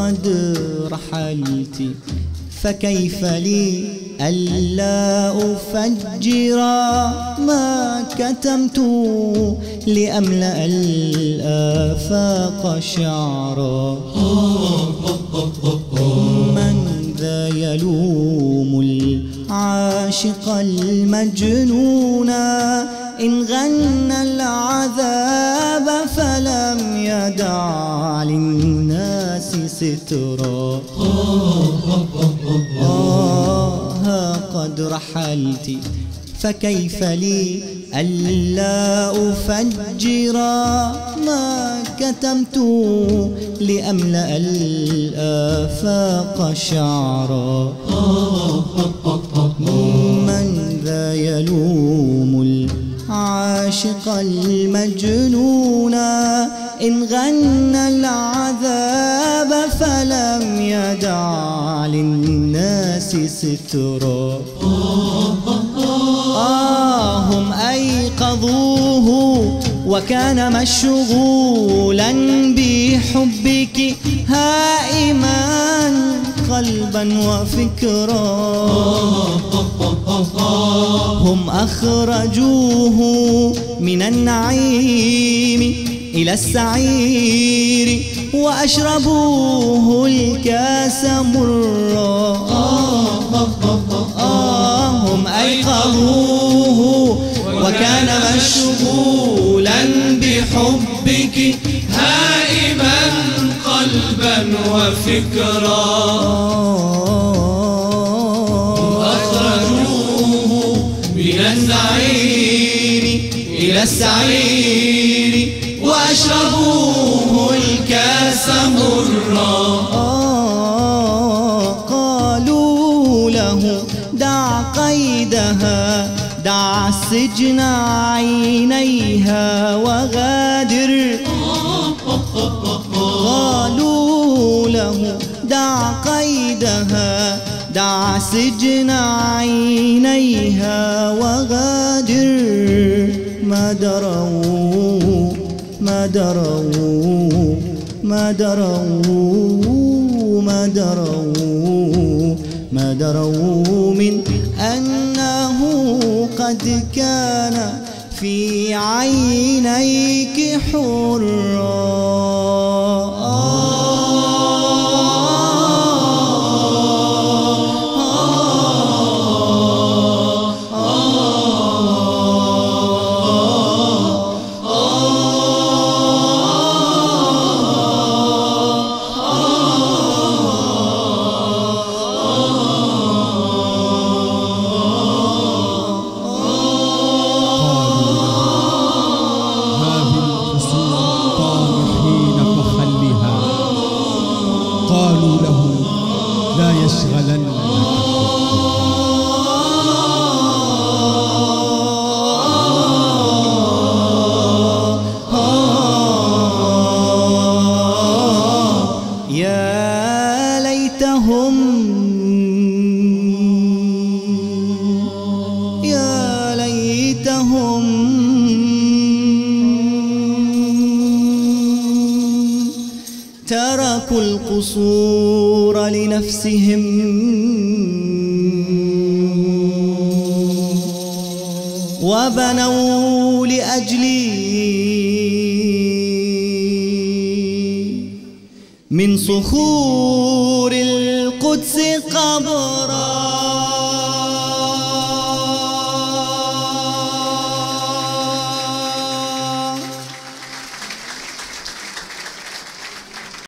قد رحلت فكيف لي ألا أفجر ما كتمت لأملأ الآفاق شعرا. من ذا يلوم العاشق المجنون إن غنى العذاب فلم يدع للناس سترا. قد رحلت فكيف لي ألا أفجر ما كتمت لأملأ الآفاق شعرا. من ذا يلوم العاشق المجنون إن غنى العذاب فلم يدع للناس سترا. هم أيقظوه وكان مشغولا بحبك هائما قلبا وفكرا. هم أخرجوه من النعيم إلى السعير وأشربوه الكاس مرا. هم أيقظوه وكان مشغولا بحبك هائما قلبا وفكرا. أخرجوه من النعيم إلى السعير وأشربوه الكاس مرا. قالوا له دع قيدها دع السجن عينيها وغادر. قالوا له دع قيدها دع سجن عينيها وغادر. ما دروا ما دروا ما دروا ما دروا ما دروا من أنه قد كان في عينيك حرا. قالوا له لا يشغلن يا ليتهم يا ليتهم تركوا القصور لنفسهم وبنوا لأجلي من صخور القدس قبرا.